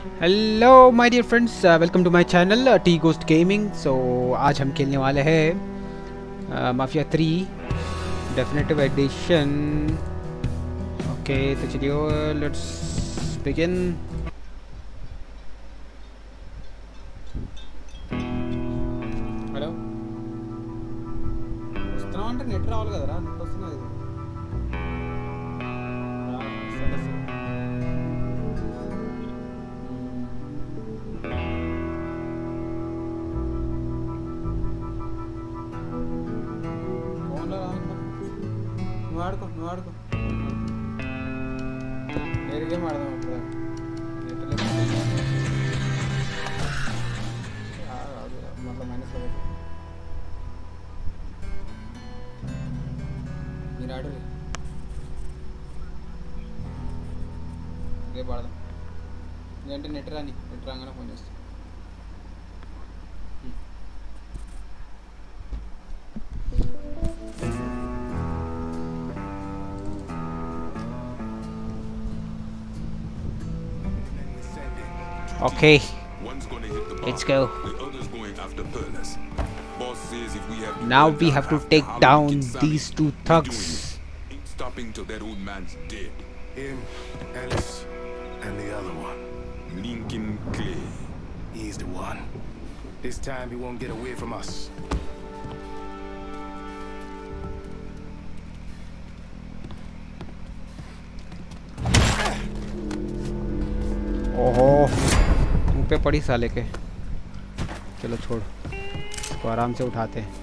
Hello my dear friends, welcome to my channel T ghost gaming. So आज हम खेलने वाले हैं माफिया 3 डेफिनेटिव एडिशन। ओके तो चलिए लेट्स बिगिन। हेलो వస్తున్నామంటే నెట్ రావాలి కదరా, నెట్ వస్తున్నది. సరే సరే ఫోన్లో రావాలి. నువ్వు ఆడుకో వేరే గేమ్ ఆడదాం అప్పుడు. నెట్ మళ్ళీ మైనస్ అవ్వదు. మీరు ఆడు రేపు ఆడదాం. ఎందుకంటే నెట్ రాగానే ఫోన్ చేస్తాను. Okay, let's go. Now we have to take down these two thugs. Ain't stopping till that old man's dead. Him, Ellis, and the other one. Lincoln Clay. He's the one. This time he won't get away from us. ओहो, मुंह पे पड़ी साले के. चलो छोड़, इसको आराम से उठाते हैं.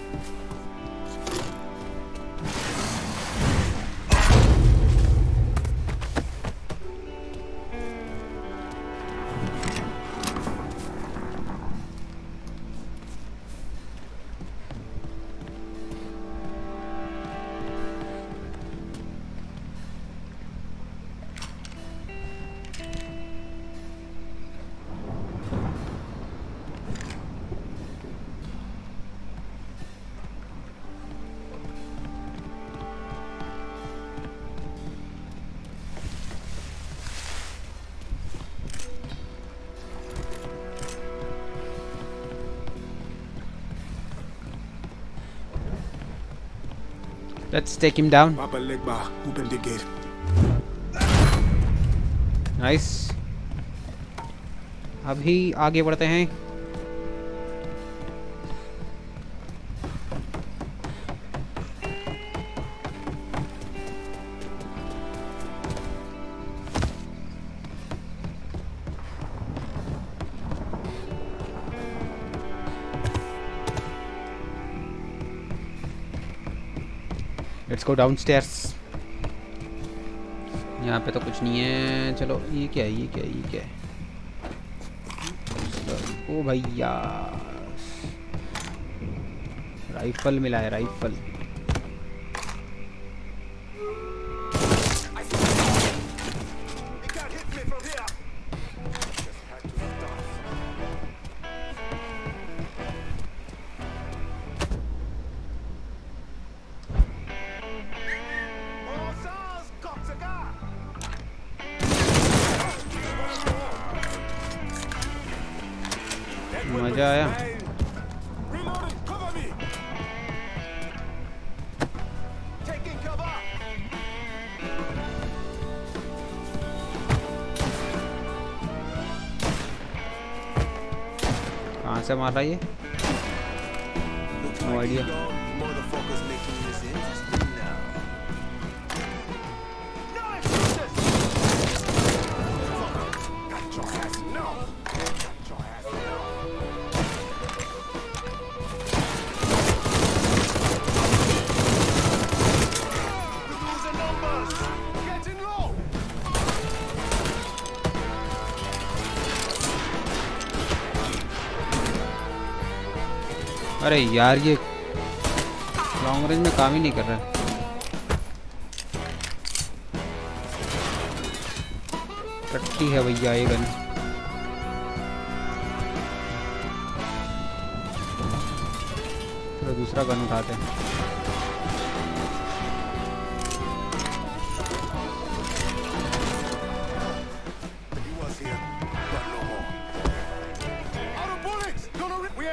Let's take him down. Papa Legba, open the gate. Nice. अभी आगे बढ़ते हैं. Let's go downstairs. यहाँ पे तो कुछ नहीं है. चलो ये क्या है? ओ भैया, राइफल मिला है, राइफल. मजा आया. कहाँ से मार रहा है ये? No idea. अरे यार, ये लॉन्ग रेंज में काम ही नहीं कर रहा है. टट्टी है भैया ये गन. चलो दूसरा गन उठाते हैं.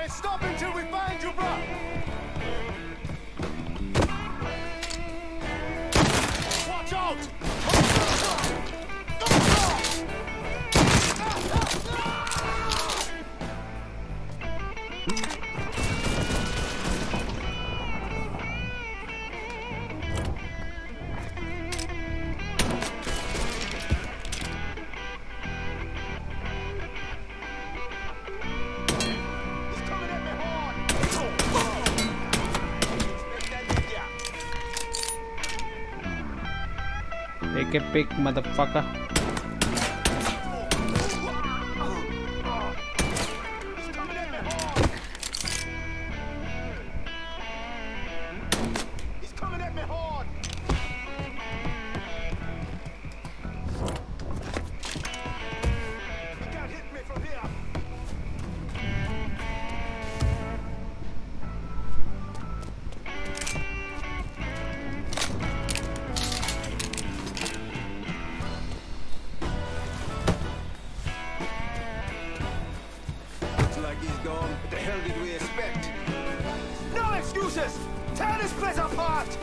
ain't stopping till we find you, bro. Watch out! Take a pic, motherfucker. He's coming at me hard. He can't hit me from here. What the hell did we expect? No excuses! Tear this place apart!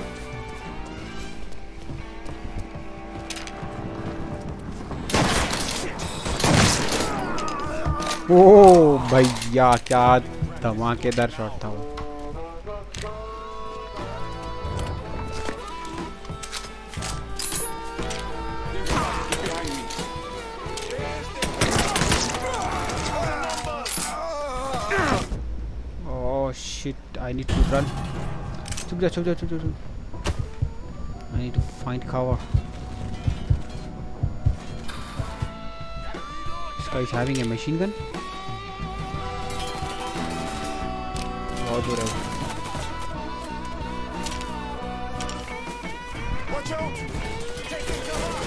ओ भैया क्या धमाकेदार shot था वो। Oh shit, I need to run. Chup ja. I need to find cover. This guy is having a machine gun. बहुत दूर है वो। Watch out! Taking cover!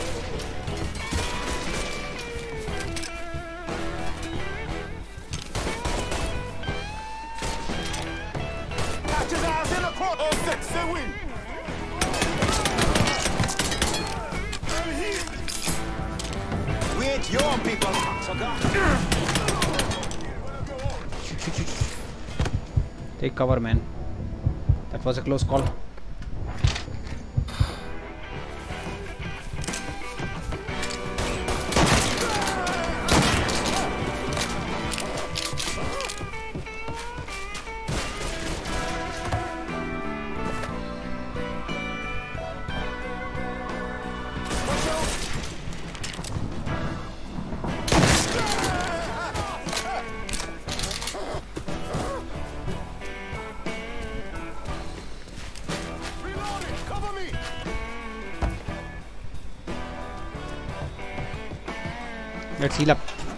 Catch his ass in the cross! Oh, six, they win! We ain't your people, sucker! Shoot. Take cover, man. That was a close call. Let's heal up.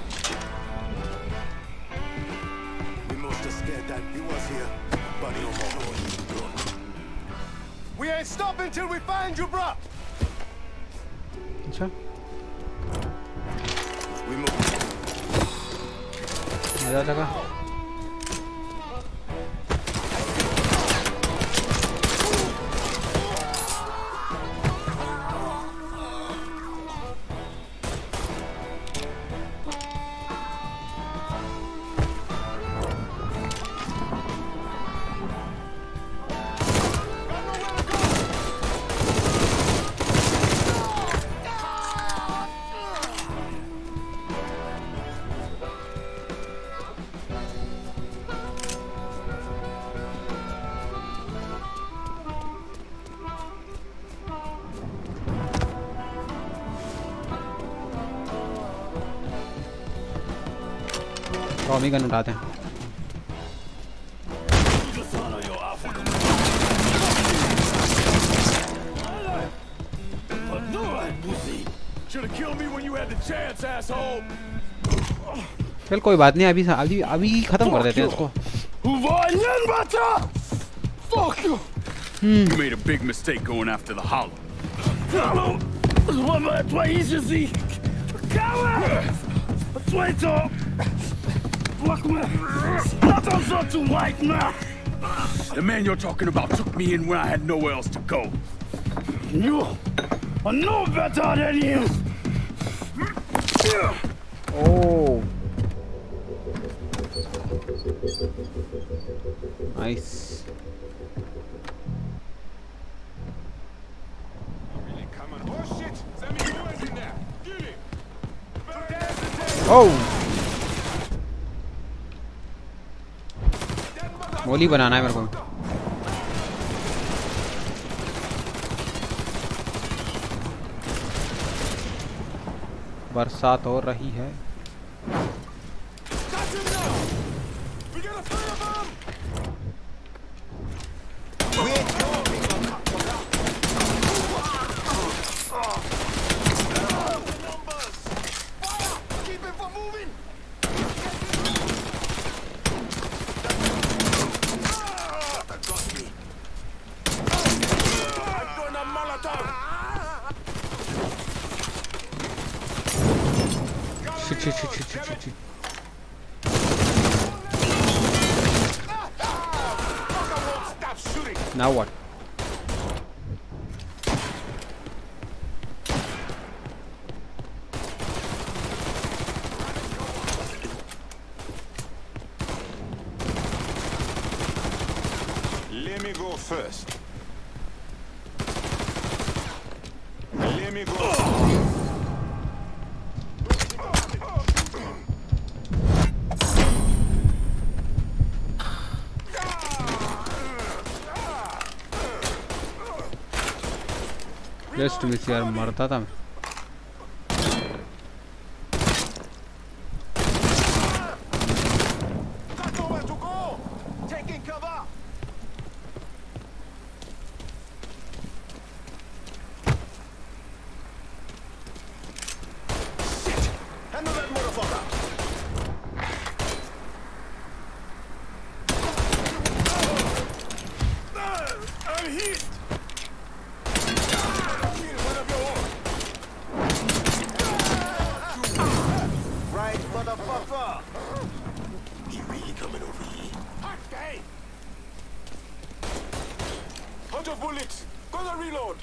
We must have scared that he was here, but no more. We ain't stopping till we find you, bruh. अच्छा We move. मजा लगा। Tommy gun उठाते हैं। चल कोई बात नहीं, अभी खत्म कर देते हैं इसको। You made a big mistake going after the Hollow. The man you're talking about took me in when I had nowhere else to go. You are no better than him. Oh. Nice. Oh shit! Send me yours in there. Get it. Oh! गोली बनाना है मेरे को. बरसात हो रही है. Shit. Now what? Let me go first. Let me go. Just miss यार, मरता था मैं. Bullets! Gonna reload!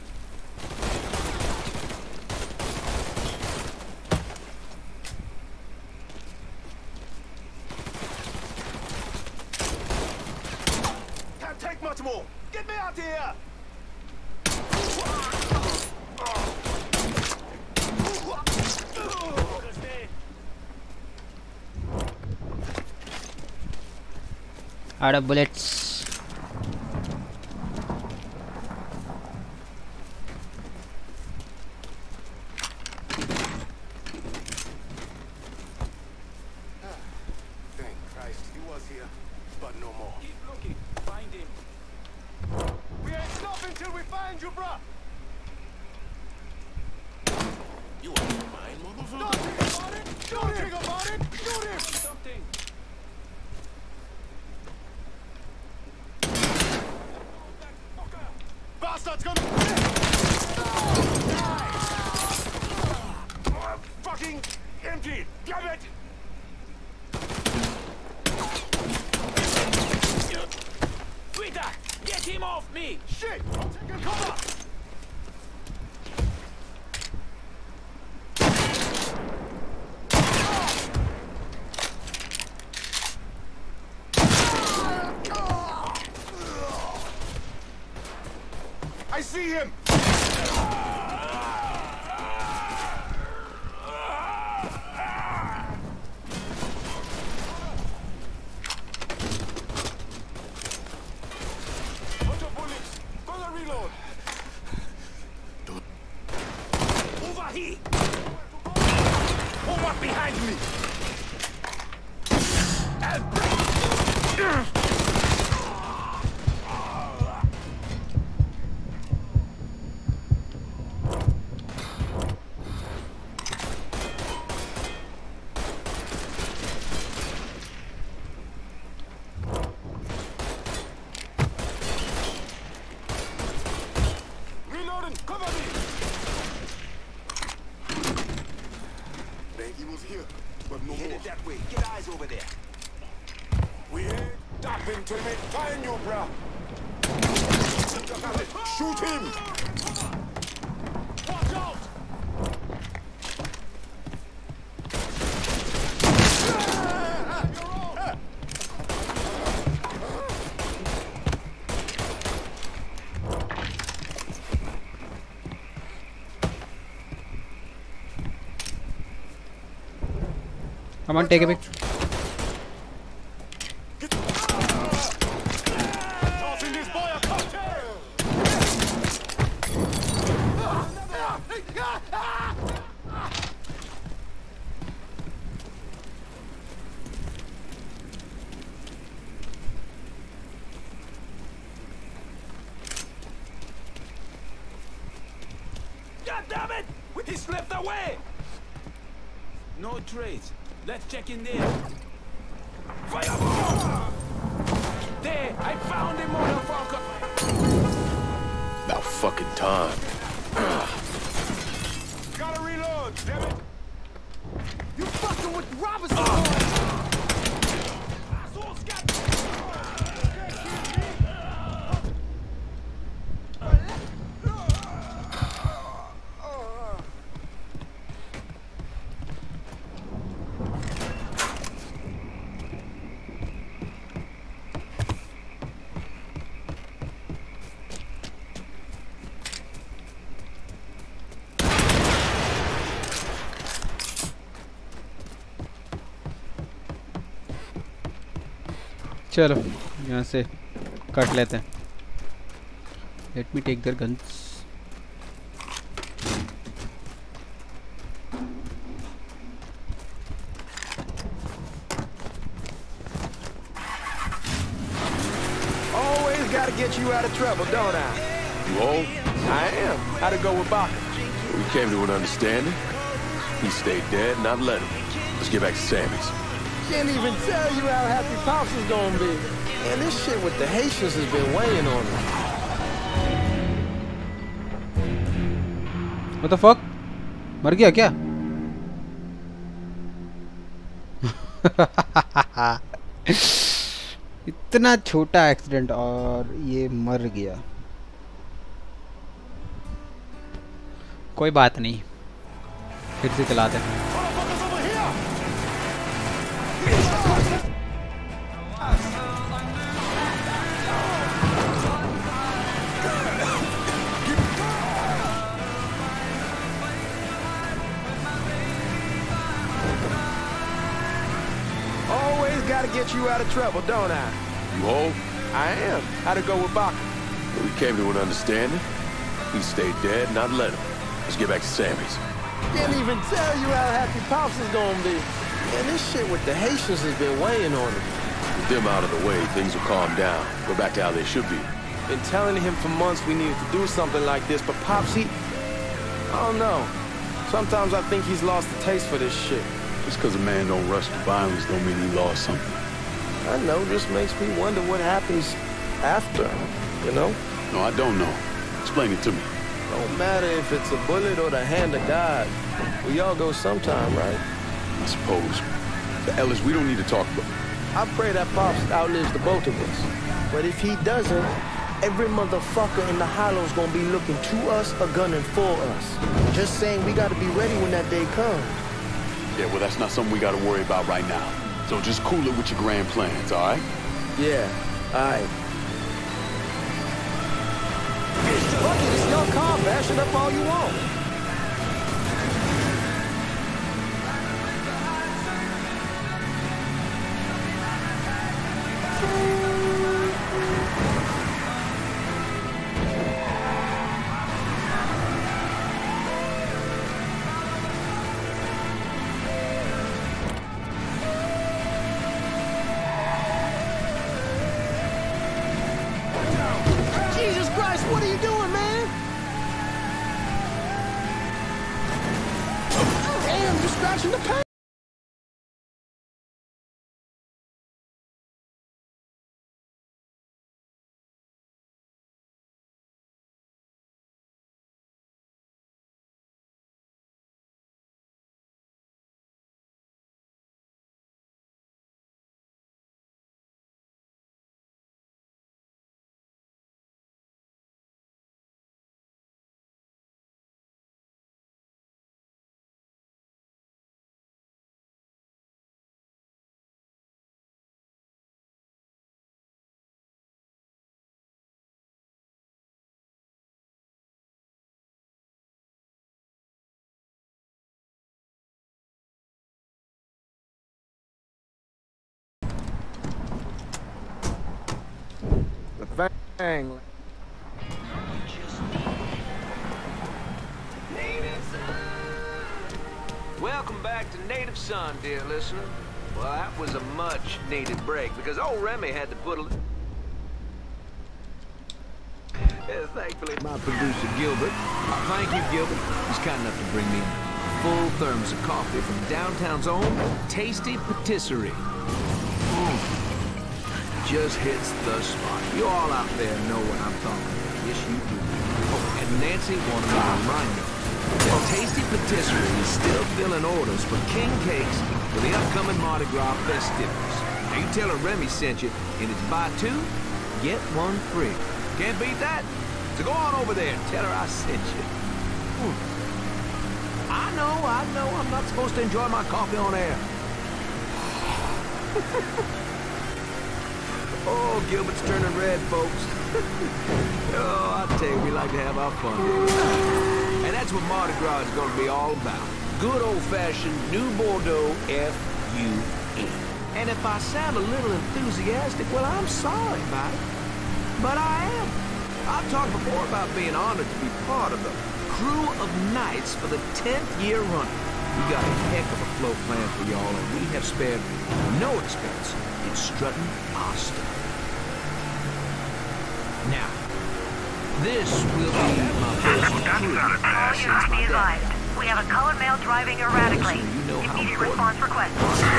Can't take much more! Get me out of here! Out of bullets. Bastard's gonna... Fucking empty! Damn it! Rita, get him off me! Shit! I'm taking cover! I see him! Bunch of bullets! Gonna reload! Over here! Pull up behind me! Cover me! Man, he was here, but no headed that way. Get eyes over there. We ain't stopping till we find you, bruh! Shoot him! Watch out! Come on, take a pic. Tossing this boy a cocktail. God damn it! He slipped away! No trace. Let's check in there. Fireball! There! I found him, motherfucker! About fucking time. Gotta reload, damn it! You fucking with Robinson! Assholes got... चलो यहाँ से cut लेते हैं. Let me take their guns. Always gotta get you out of trouble, don't I? You old? I am. How'd it go with Baka? We came to an understanding. He stayed dead, and I'd let him. Let's get back to Sammy's. Can't even tell you how happy Pops is gonna be. And this shit with the Haitians has been weighing on him. What the fuck? मर गया क्या? इतना छोटा accident और ये मर गया. कोई बात नहीं, फिर से चलाते हैं. Always gotta get you out of trouble, don't I? You old? I am. How'd it go with Baka? We came to an understanding. He stayed dead, and I'd let him. Let's get back to Sammy's. Can't even tell you how happy Pops is gonna be. Man, this shit with the Haitians has been weighing on him. With them out of the way, things will calm down. Go back to how they should be. Been telling him for months we needed to do something like this, but Pops, I don't know. Sometimes I think he's lost the taste for this shit. Just because a man don't rush to violence don't mean he lost something. I know, just makes me wonder what happens after, you know? No, I don't know. Explain it to me. Don't matter if it's a bullet or the hand of God. We all go sometime, right? I suppose. But Ellis, we don't need to talk about... I pray that Pops outlives the both of us. But if he doesn't, every motherfucker in the hollow's gonna be looking to us or gunning for us. Just saying we gotta be ready when that day comes. Yeah, well, that's not something we gotta worry about right now. So just cool it with your grand plans, all right? Yeah, all right. Fuck it, it's your car. Bash it up all you want. Jesus Christ, what are you doing, man? Damn, you're scratching the paint. Vang. Welcome back to Native Son, dear listener. Well, that was a much-needed break, because old Remy had to put a... thankfully, my producer, Gilbert. Thank you, Gilbert. He's kind enough to bring me a full thermos of coffee from downtown's own Tasty Patisserie. Just hits the spot. You all out there know what I'm talking about. Yes, you do. Oh, and Nancy wanted me to remind you. Tasty Patisserie is still filling orders for king cakes for the upcoming Mardi Gras festivities. Now you tell her Remy sent you, and it's buy two, get one free. Can't beat that. So go on over there and tell her I sent you. I know, I'm not supposed to enjoy my coffee on air. Oh, Gilbert's turning red, folks. Oh, I tell you, we like to have our fun. And that's what Mardi Gras is going to be all about. Good old-fashioned New Bordeaux F-U-E. And if I sound a little enthusiastic, well, I'm sorry about it. But I am. I've talked before about being honored to be part of the crew of knights for the 10th year running. We got a heck of a float plan for y'all, and we have spared no expense in strutting our stuff. Now, this will be my first crew since my dad. We have a colored male driving erratically. You know how Immediate response requested.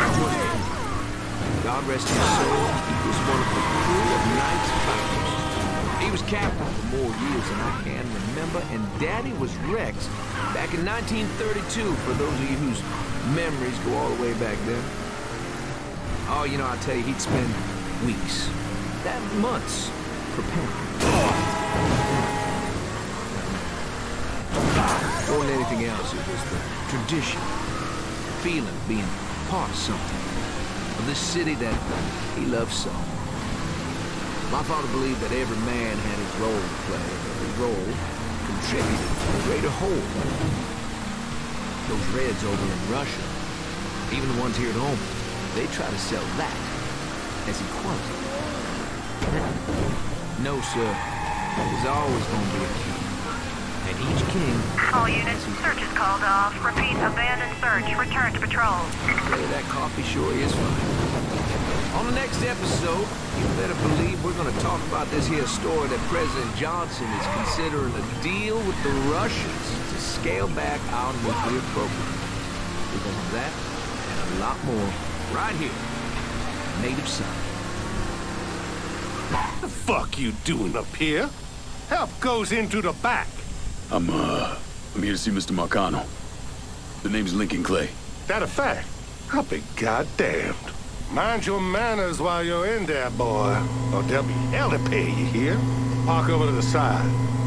God rest his soul, he was one of the crew of Knights Founders. He was captain for more years than I can remember, and Daddy was Rex back in 1932, for those of you whose memories go all the way back then. Oh, you know, I tell you, he'd spend weeks, months, preparing. More than anything else, it was the tradition, the feeling of being part of something, of this city that he loved so. My father believed that every man had his role to play, and every role contributed to a greater whole. Those Reds over in Russia, even the ones here at home, they try to sell that as equality. No, sir. There's always going to be a king. And each king... All units, search is called off. Repeat, abandoned search. Return to patrol. That coffee sure is fine. On the next episode, you better believe we're going to talk about this here story that President Johnson is considering a deal with the Russians to scale back our nuclear program. We're going to have that and a lot more right here, Native Son. What the fuck you doing up here? Help goes into the back. I'm here to see Mr. Marcano. The name's Lincoln Clay. That a fact? I'll be goddamned. Mind your manners while you're in there, boy. Or there'll be hell to pay you here. Park over to the side.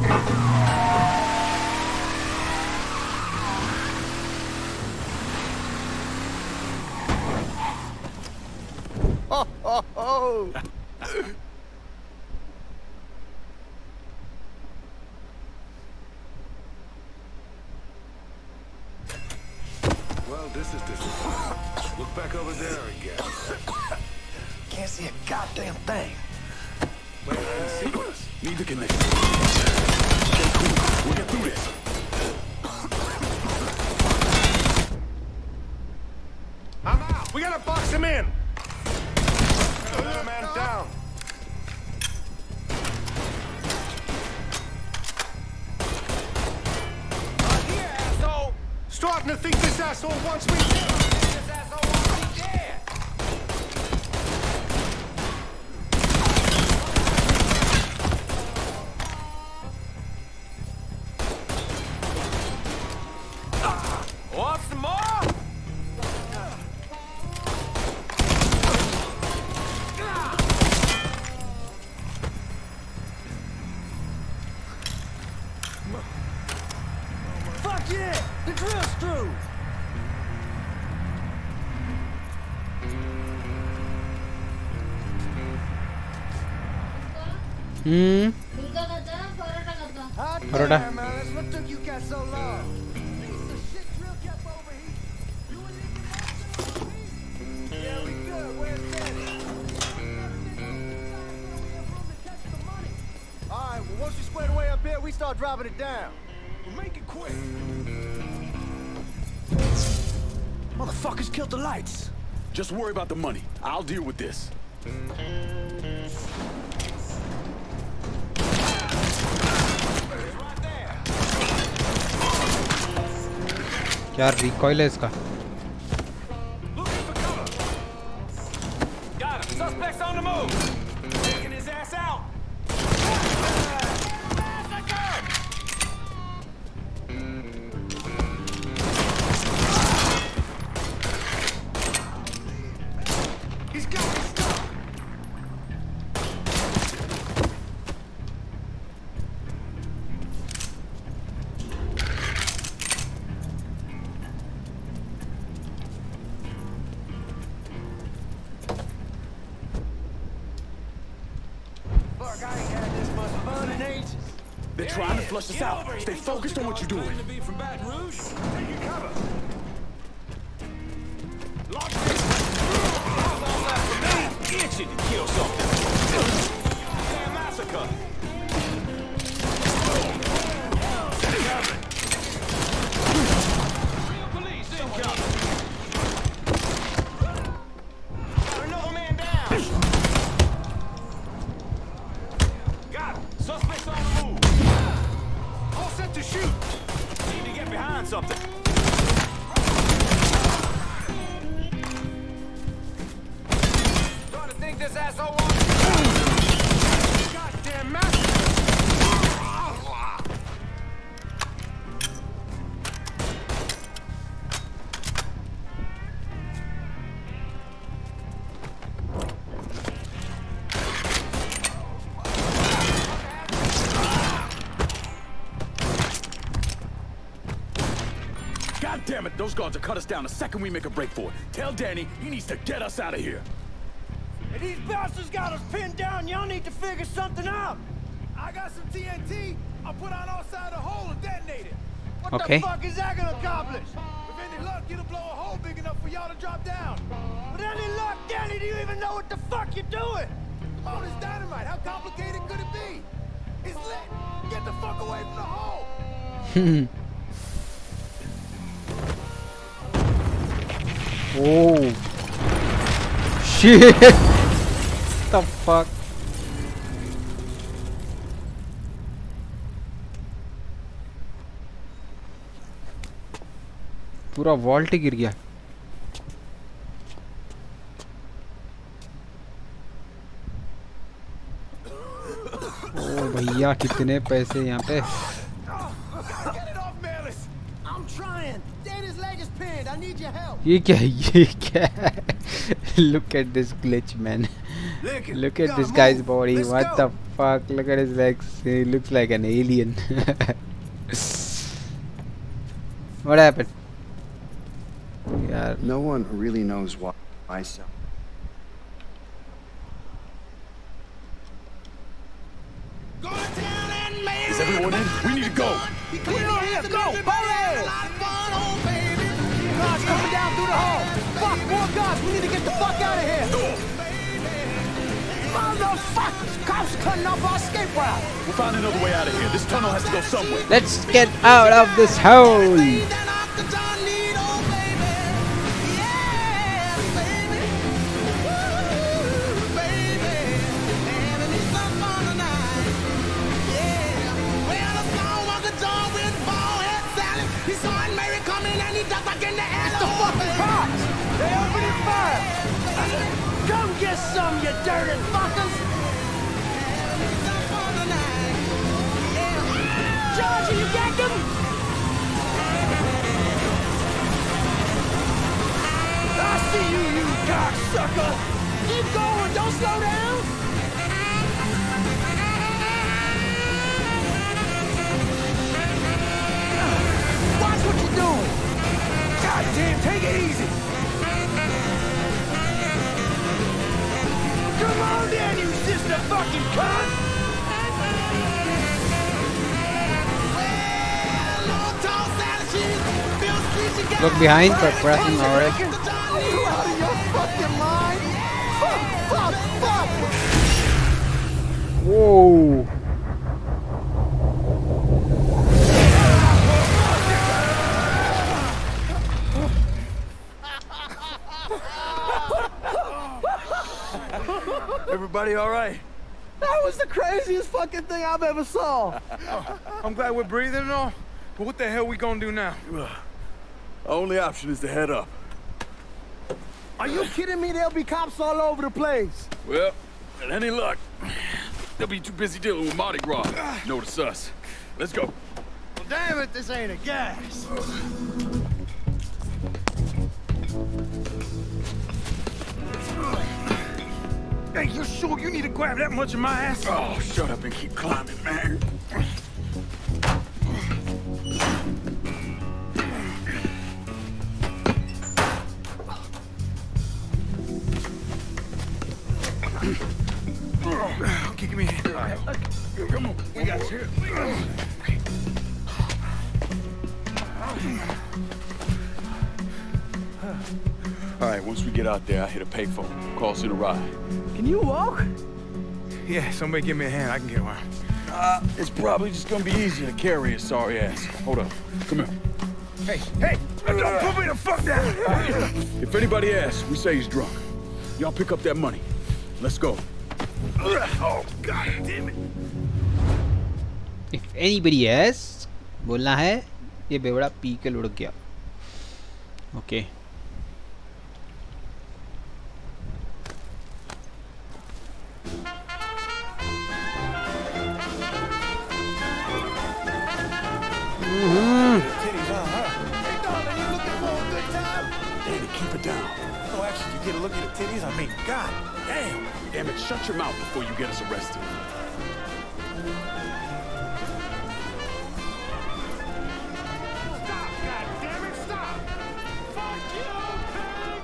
Ho, ho, ho! Well, this is disappointing. Look back over there again. Can't see a goddamn thing. Wait, I didn't see us. Need the connection. Stay cool. We'll get through this. I'm out. We gotta box him in. Another man down. Here, asshole! Starting to think this asshole wants me dead. This asshole wants me dead! Want some more? Fuck yeah! The drill's through! Paratha dropping it down. We'll make it quick. Motherfuckers killed the lights. Just worry about the money. I'll deal with this. क्या recoil है इसका? Looking for cover. Got him. Suspects on the move. Taking his ass out. Massacre! He's got me stuck. Fuck, I ain't had this much fun in ages. They're trying to flush us out. Stay focused on what you're doing. Claim to be from Baton Rouge. Taking cover. Lock it. How's all that for me? Itching to kill something. Damn massacre. Real police incoming. Got another man down. Got him. Suspects on the move. All set to shoot. Need to get behind something. Starting to think this asshole wants Goddamn master. God damn it, those guards will cut us down the second we make a break for it. Tell Danny he needs to get us out of here. Hey, these bastards got us pinned down. Y'all need to figure something out. I got some TNT. I'll put on outside the hole and detonate it. What Okay. the fuck is that gonna accomplish? With any luck, it'll blow a hole big enough for y'all to drop down. With any luck, Danny, do you even know what the fuck you're doing? Come on, it's dynamite. How complicated could it be? It's lit. Get the fuck away from the hole. Oh shit! The fuck? पूरा vault ही गिर गया. ओ भैया कितने पैसे यहाँ पे. Get it off, Melis. I'm trying. Danny's leg is pinned. I need your help. ये क्या है? ये क्या है? Look at this glitch, man. Look at this guy's body. What the fuck? Look at his legs. He looks like an alien. What happened? Yeah. No one really knows why I sell. Is everyone in? We need to go. Come on here, go! Hurry! Guards coming down through the hall. Fuck, more guards. We need to get the fuck out of here. Motherfuckers! Cops cutting off our escape route. We'll find another way out of here. This tunnel has to go somewhere. Let's get out of this hole. It's the fucking cops! They opening fire! Come get some, you dirty fuckers! Georgie, you got them? I see you, you cocksucker! Keep going, don't slow down! Watch what you're doing! God damn, take it easy! Come on down, you sister fucking cunt! Look behind for pressing already. You out of your fucking mind? Fuck! Whoa. Everybody all right? That was the craziest fucking thing I've ever saw. I'm glad we're breathing and all, but what the hell we gonna do now? Only option is to head up. Are you kidding me? There'll be cops all over the place. Well, with any luck, they'll be too busy dealing with Mardi Gras. Notice us. Let's go. Well, damn it, this ain't a gas. Hey, you sure you need to grab that much of my ass? Oh, shut up and keep climbing, man. Okay, give me a hand. Come on, we got you. All right, once we get out there, I hit a payphone. Call City Ride. Can you walk? Yeah, somebody give me a hand. I can get around. It's probably just gonna be easier to carry his sorry ass. Hold up. Come here. Hey, don't put me the fuck down. If anybody asks, we say he's drunk. Y'all pick up that money. Let's go. Oh, God damn it. If anybody asks, बोलना है ये बेवड़ा P के लुढ़क गया. Okay. Keep it down. Oh, actually, you get a look at the titties? I mean, God damn. Damn it, shut your mouth before you get us arrested. Stop, God damn it, stop. Fuck you, pig.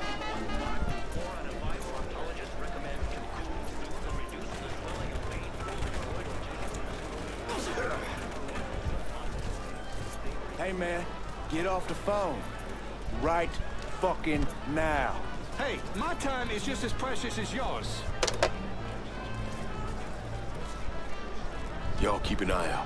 Hey, man, get off the phone. Right fucking now. Hey, my time is just as precious as yours. Y'all keep an eye out.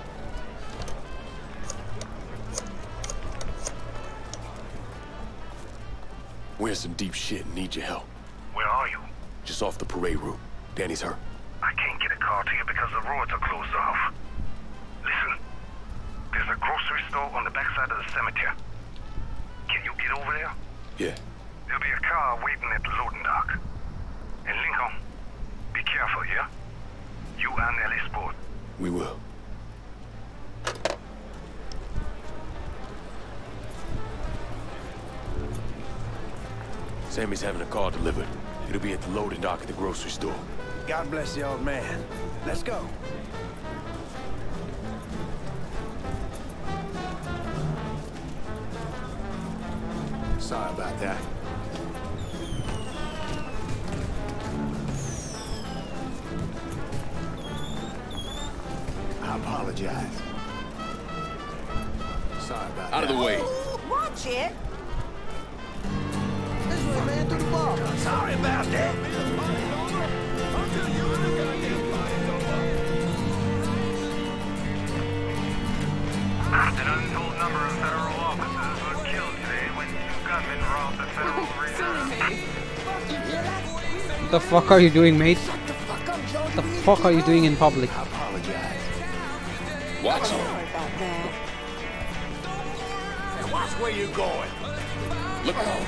We're in some deep shit and need your help. Where are you? Just off the parade route. Danny's hurt. I can't get a car to you because the roads are closed off. Listen, there's a grocery store on the backside of the cemetery. Can you get over there? Yeah. There'll be a car waiting at the loading dock. And Lincoln, be careful, yeah? You and Ellie Sport. We will. Sammy's having a car delivered. It'll be at the loading dock at the grocery store. God bless the old man. Let's go. Sorry about that. I apologize. Sorry about that. Out of the way. Watch it. This way, man, through the bar. Sorry about that. An untold number of federal officers were killed today when two gunmen robbed the Federal Reserve. What the fuck are you doing, mate? What the fuck are you doing in public? I apologize. Watch it. Watch where you're going. Look out.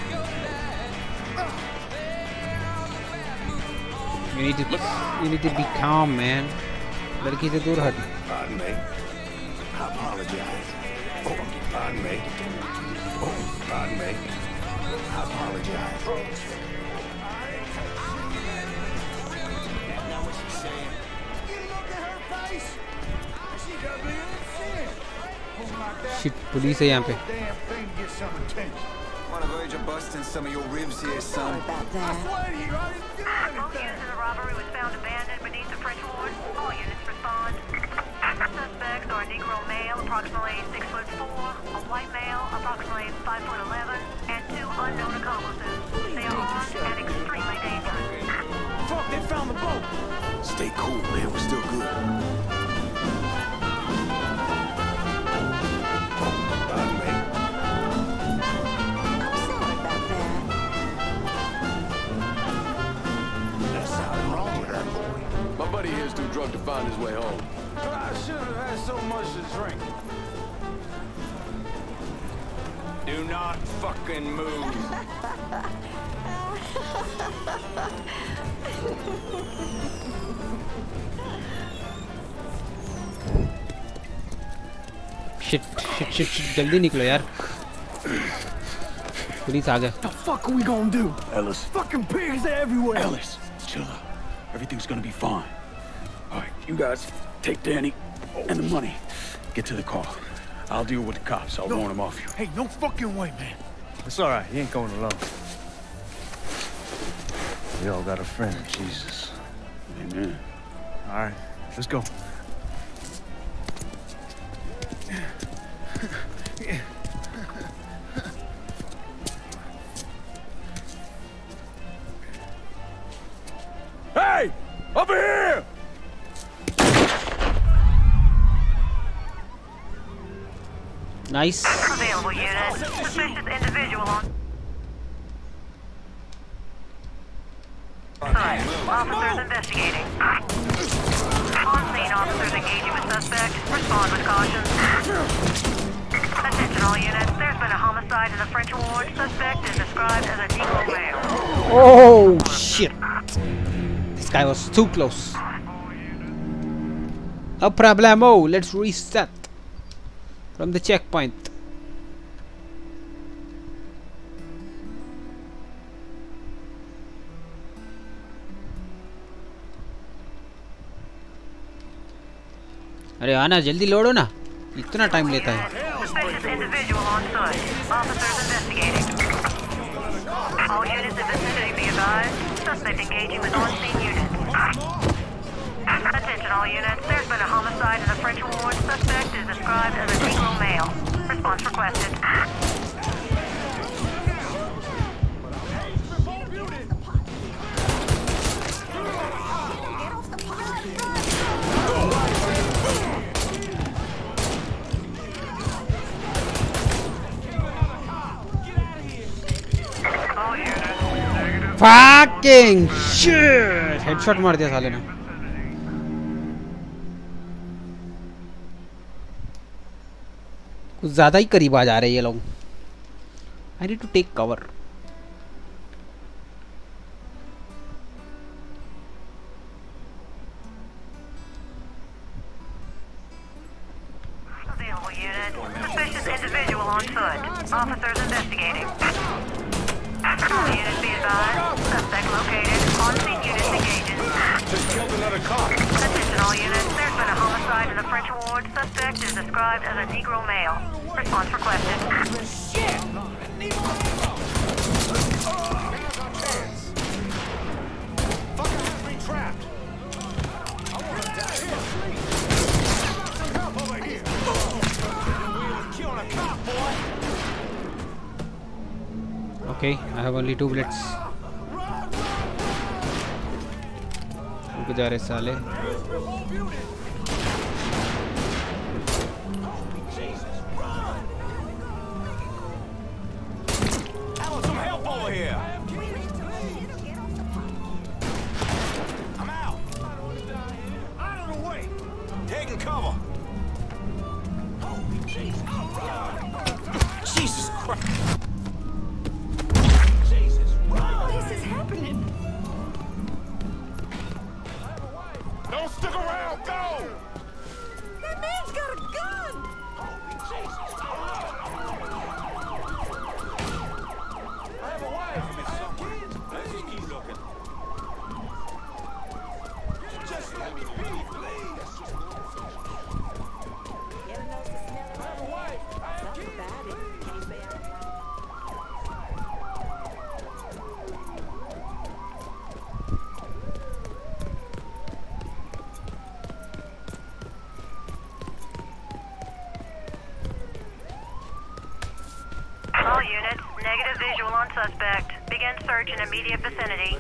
You need to be calm, man. लड़की से दूर हट. Pardon me. I apologize. Oh, pardon me. Oh, pardon me. I apologize. Now what's she saying? You look at her face. She got me in sin. Shit, police है यहाँ पे. Damn thing to get some attention. On the verge of busting some of your ribs here, son. I swear to you, I didn't do Both anything. units in the robbery was found abandoned beneath the French Ward. All units respond. Suspects are a Negro male, approximately 6'4", a white male, approximately 5'11", and two unknown accomplices. They are armed and extremely dangerous. Fuck, they found the boat. Stay cool, man. We're still good. Pardon me. I'm sorry about that. drunk to find his way home. I should have had so much to drink. Do not fucking move. Shit, जल्दी निकलो यार. Police आ गए. The fuck are we gonna do? Ellis. Fucking pigs are everywhere. Ellis, chill out. Everything's gonna be fine. All right, you guys take Danny and the money. Get to the car. I'll deal with the cops. I'll warn them off you. Hey, no fucking way, man. It's all right. He ain't going alone. We all got a friend, Jesus. Amen. All right, let's go. Hey! Over here! Nice. Available unit. Suspicious individual on site. Officers investigating. On scene, officers engaging with suspect. Respond with caution. Attention all units. There's been a homicide in the French ward. Suspect is described as a Negro male. Oh shit. This guy was too close. A problemo. Let's reset from the checkpoint. अरे आना जल्दी ludo ना इतना time लेता है Suspicious individual on site. Officers investigating. All units in vicinity be advised. Suspect engaging with on-scene units. Attention all units. There's been a homicide in the French ward. Suspect is described as a Negro male. Response requested. Fucking shit! Headshot मार दिया साले ने. कुछ ज़्यादा ही करीब आ जा रहे हैं ये लोग. I need to take cover. Available unit. Suspicious individual on foot. Officers investigating. All units be advised. Suspect located. On-scene units engaging. Just killed another cop. Attention all units. There's been a homicide in the French ward. Suspect is described as a Negro male. Response requested. Fucker has me trapped. I want to die here. Help over here. Killing a cop, boy. Okay, I have only 2 bullets. रुक जा रहे साले. I want some help over here. I'm out. Out of the way. Taking cover. Holy Jesus. Jesus Christ. Jesus. What is happening? Don't stick around. Go. That man's got a gun. Holy Jesus. I have a wife and some kids. Let's just keep looking. Just let me be, please. I have a wife. I have kids. All units. Negative visual on suspect. Begin search in immediate vicinity.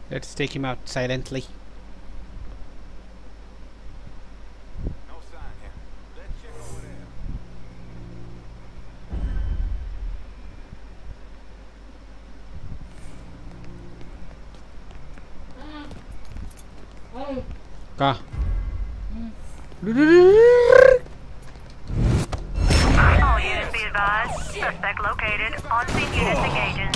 Let's take him out silently. No sign here. Let's check over there. कहाँ? All units be advised. Suspect located. On-scene units engaging.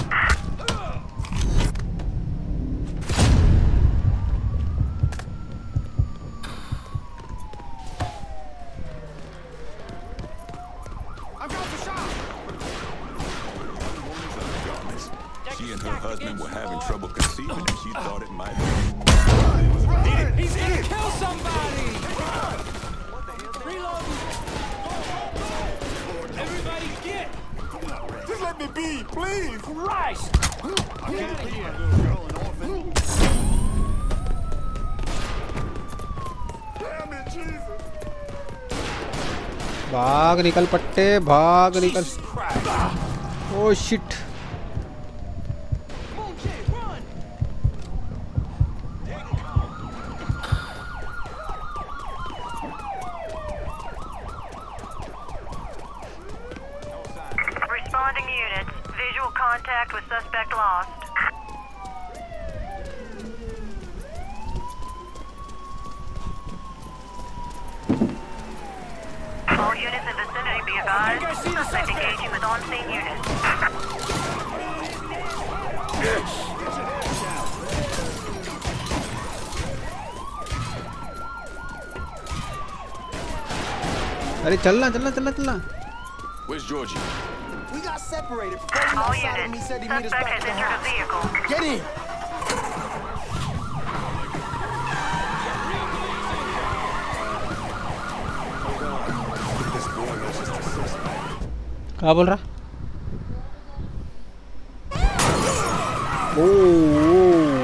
She and her husband were having trouble conceiving, and she thought it might be. He's gonna kill somebody! Reload! Everybody get! Just let me be, please. Christ! Get out of here! Damn it, Jesus. भाग निकल पट्टे, भाग निकल. Oh shit. Responding units. Visual contact with suspect lost. All units in vicinity be advised. Suspect engaging with on-scene units. अरे चलना चलना चलना चलना. Where's Georgie? We got separated. Before All outside of me units. said he'd meet us Suspect back has at the entered a house. vehicle. Get in! कहाँ बोल रहा? ओह.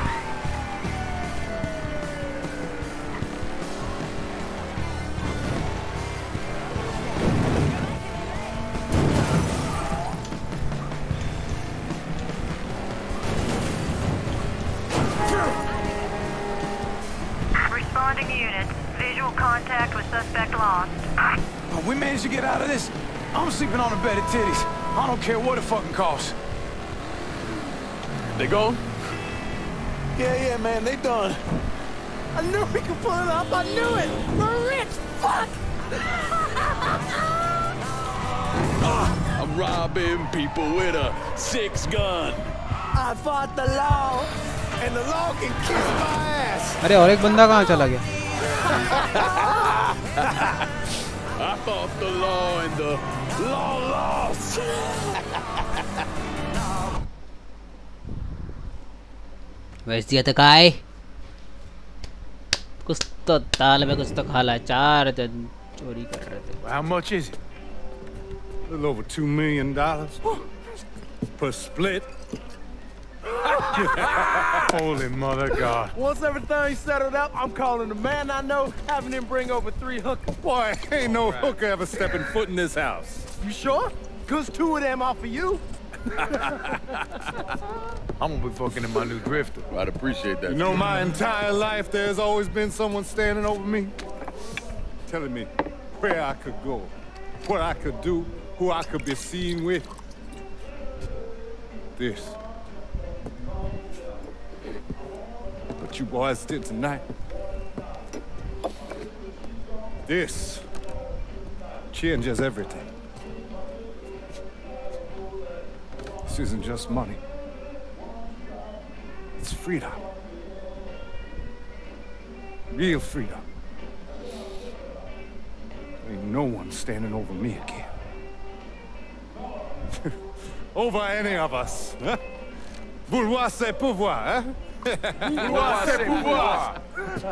Responding units. Visual contact with suspect lost. Oh, we managed to get out of this. I'm sleeping on a bed of titties. I don't care what it fucking costs. They gone? Yeah, man, they done. I knew we could pull it off. I knew it. We're rich. Fuck. I'm robbing people with a 6-gun. I fought the law, and the law can kiss my ass. अरे और एक बंदा कहाँ चला गया? I fought the law and the law lost. वैसे दिया तो काय? कुछ तो दाल में कुछ तो खाला. 4 जन चोरी कर रहे थे. How much is it? A little over $2 million per split. Holy mother God. Once everything's settled up, I'm calling the man I know, having him bring over 3 hookers. Boy, ain't no hooker ever stepping foot in this house. You sure? 'Cause 2 of them off of you. I'm gonna be fucking in my new drifter. I'd appreciate that. You know, my entire life, there's always been someone standing over me, telling me where I could go, what I could do, who I could be seen with. This. What you boys did tonight. This changes everything. This isn't just money. It's freedom. Real freedom. Ain't no one standing over me again. Over any of us, huh? Vouloir c'est pouvoir, huh? Vouloir c'est pouvoir.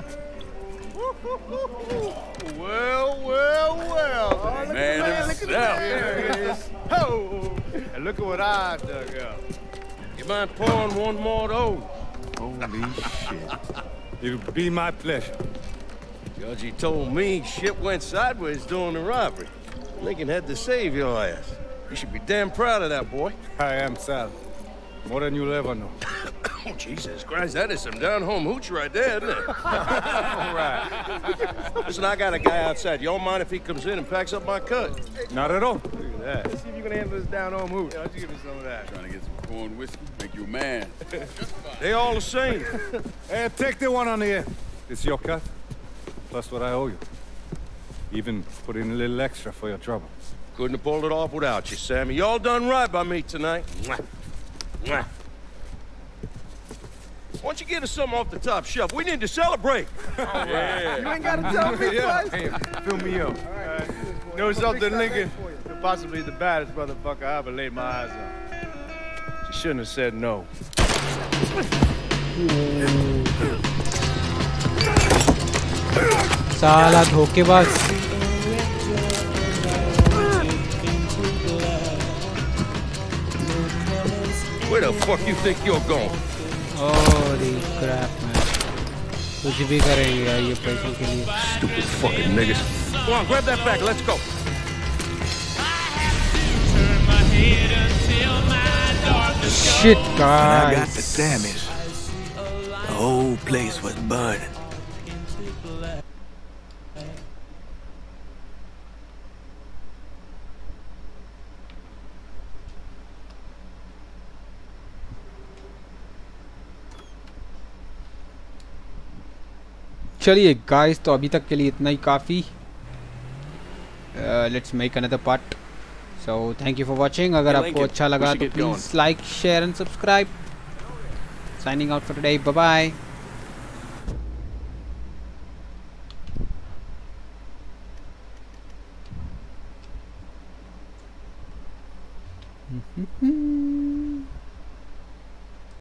Well. Man himself. There it is. Oh, and look at what I dug up. You mind pouring one more of those? Holy shit. It'll be my pleasure. Judge, told me shit went sideways during the robbery. Lincoln had to save your ass. You should be damn proud of that, boy. I am, Sal. More than you'll ever know. Oh, Jesus Christ, that is some down-home hooch right there, isn't it? All right. Listen, I got a guy outside. You don't mind if he comes in and packs up my cut? Not at all. Look at that. Let's see if you can handle this down-home hooch. Why don't you give me some of that? Trying to get some corn whiskey, make you a man. They all the same. Hey, take the one on the end. It's your cut, plus what I owe you. Even put in a little extra for your trouble. Couldn't have pulled it off without you, Sammy. You all done right by me tonight. Mwah. Mwah. Why don't you get us something off the top shelf? We need to celebrate. Yeah. You ain't gotta tell me twice. Hey, fill me up. All right. Know something, Lincoln? You're possibly the baddest motherfucker I ever laid my eyes on. She shouldn't have said no. साला धोखेबाज. Where the fuck you think you're going? Holy crap, man. कुछ भी करेंगे यार ये पैसों के लिए. Stupid fucking niggas. Come on, grab that bag. Let's go. Shit, guys. I got the Sammys. The whole place was burning. चलिए guys, तो अभी तक के लिए इतना ही काफ़ी. Let's make another part. So thank you for watching. अगर आपको अच्छा लगा तो please like, share and subscribe. Signing out for today. Bye bye.